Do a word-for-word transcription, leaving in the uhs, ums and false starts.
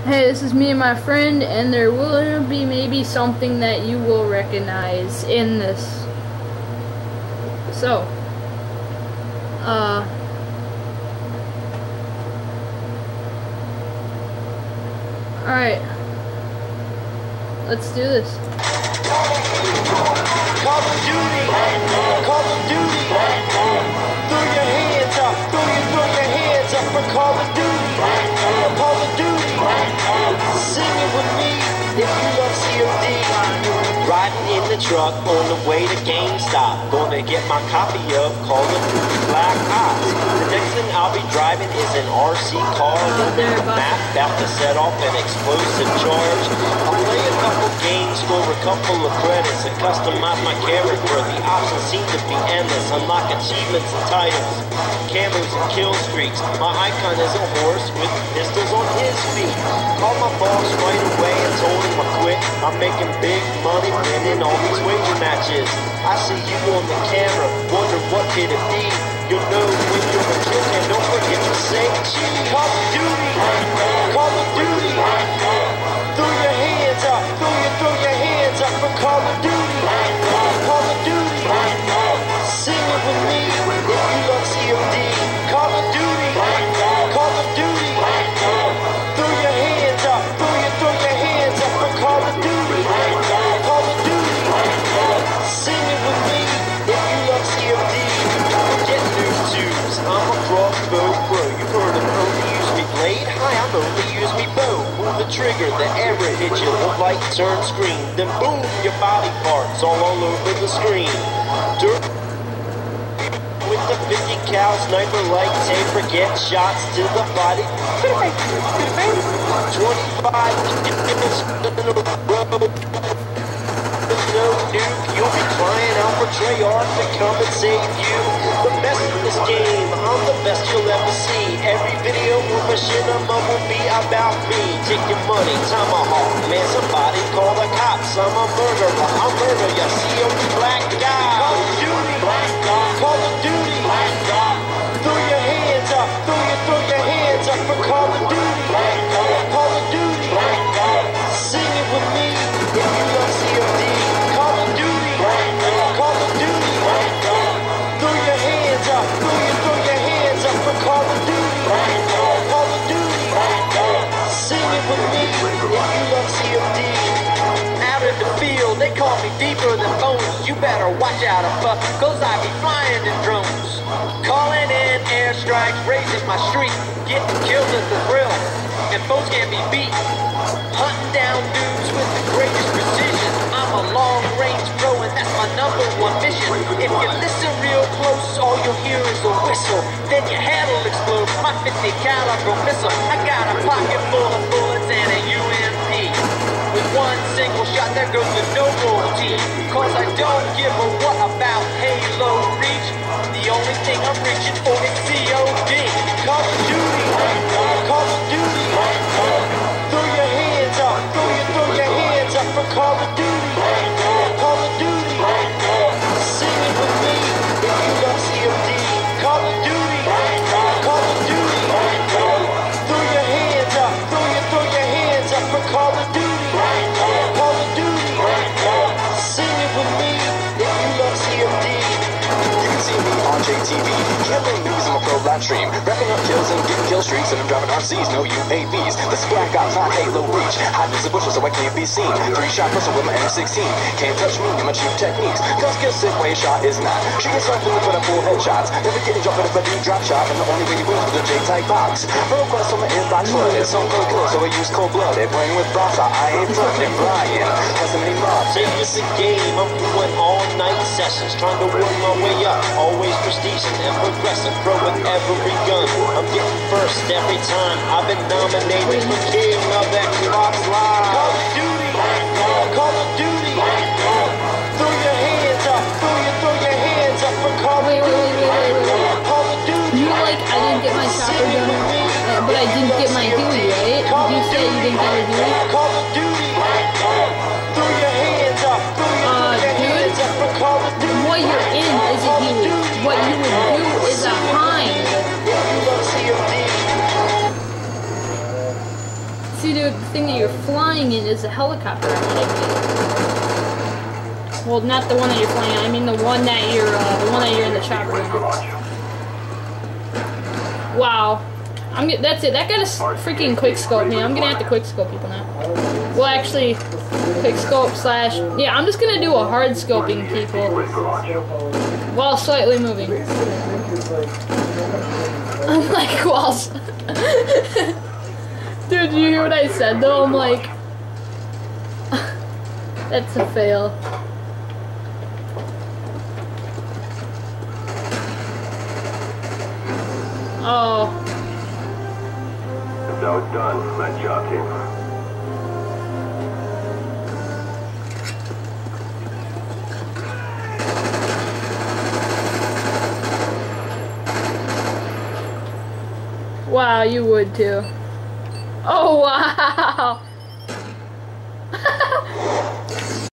Hey, this is me and my friend, and there will be maybe something that you will recognize in this. So, uh, alright, let's do this. Call of Duty, Call of Duty, throw your hands up, throw your, throw your hands up for Call of Duty, Call of Duty, sing it with me if you love C O D. Riding in the truck on the way to GameStop, gonna get my copy of Call of Duty Black Ops. The next thing I'll be driving is an R C car with a map about to set off an explosive charge. I'll play a couple games, score a couple of credits, and customize my character. The options seem to be endless. Unlock achievements and titles, camos and kill streaks. My icon is a horse with pistols on his feet. Called my boss right away and told him I quit. I'm making big money winning all these wager matches. I see you on the camera, wonder what could it be? You'll know when you're a kid, and don't forget to say cheese. Call of Duty, Call of Duty, throw your hands up, throw your, throw your hands up for Call of Duty, Call of Duty, sing it with me if you love C O D. Call of Duty, Call of Duty, throw your hands up, throw your, throw your hands up for Call of Duty, Call of Duty, sing it with me if you love C O D. Forget news tubes, I'm a crossbow pro. You've heard of only use me blade? Hi, I'm only use me bow. Pull the trigger, the arrow hit you, the light turns green. Then boom, your body parts all, all over the screen. Dirt with the fifty cal sniper like taper, get shots to the body. twenty-five minutes in a row. No nuke, you'll be crying out for Treyarch to come and save you. The best in this game, I'm the best you'll ever see. Every video with a shit I'm up will be about me. Take your money, tomahawk, man, somebody call the cops. I'm a murderer, I'll murder ya, C O D black guy. Call of Duty, Call of Duty, throw your hands up, throw your, throw your hands up for Call of Duty, Call of Duty, sing it with me if you love C O D. Call of Duty, Call of Duty, throw your hands up, throw your, throw your hands up for Call of Duty, Call of Duty, sing it with me if you love C O D. Out in the field, they call me deeper than bones. You better watch out, buck, cause I be flying in drones. Calling in airstrikes, raising my streak, getting killed is the thrill, and foes can't be beat. Hunting down dudes with the greatest precision. I'm a long-range pro, and that's my number one mission. If you listen real close, all you'll hear is a whistle. Then your head will explode. My fifty caliber missile. I got a pocket full of bullets and a U M P. With one single shot, there goes the noble team. Cause I don't give a what about Halo Reach. The only thing I'm reaching for is C O D. Call of Duty, Call of Duty, throw your hands up, throw your, throw your hands up for Call of Duty, Call of Duty, sing it with me if you love C O D. Call of Duty, Call of Duty, throw your hands up, throw your, throw your hands up for Call of Duty, Call of Duty, sing it with me if you love C O D. You can see me on J T V, killing newbies in my pro live stream, wrapping up kills and getting kill streaks, and I'm driving R Cs, no U A Vs. This is Black Ops, not Halo Reach. Hiding in the bushes so I can't be seen. Three shot pistol with my M sixteen. Can't touch me and my cheap techniques. Guns get sick when your shot is not. Shooting something to put up full headshots. Never getting dropped if I do drop shot, and the only way you win is with a J-type box. Pro quest on my inbox flooded. Some cold kill, so I use cold blooded. Playing with boss, I ain't flooded. Brian has so many mobs. Say it's a game, I'm doing all night sessions, trying to work my way up. Always prestige and progressive, pro with every gun. I'm getting first every time. I've been nominated for King of Xbox Live. Call of Duty, Call of Duty, throw your hands up, throw your, throw your hands up for Call of Wait, wait, Duty, wait, wait, wait, wait. Call of Duty. You like, I didn't get my chopper gun, uh, but I didn't get my Huey, right? Did you say you didn't get a Huey? Call of Duty, throw your hands up, throw your, Uh, throw your hands up for Call of Duty. What you're in is a Huey. What you would do is a Hind. If you love C O D. See, dude, the thing that you're flying in is a helicopter. I want to Well, not the one that you're flying in. I mean the one that you're, uh, the one that you're in the chopper in. Wow. I'm get, that's it. That got a freaking quick scope me. I'm gonna have to quick scope people now. Well, actually, quick scope slash. Yeah, I'm just gonna do a hard scoping people while slightly moving. I'm like, while. Dude, you hear what I said though? I'm like, that's a fail. Oh. Now it's done. Nice job, team. Wow, you would too. Oh, wow.